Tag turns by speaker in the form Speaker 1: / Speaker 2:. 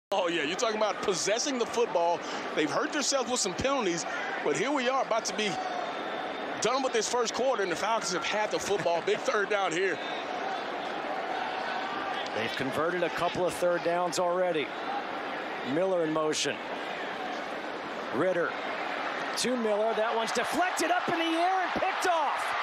Speaker 1: Oh, yeah, you're talking about possessing the football. They've hurt themselves with some penalties, but here we are about to be done with this first quarter, and the Falcons have had the football. Big third down here.
Speaker 2: They've converted a couple of third downs already. Miller in motion. Ritter to Miller. That one's deflected up in the air and picked off.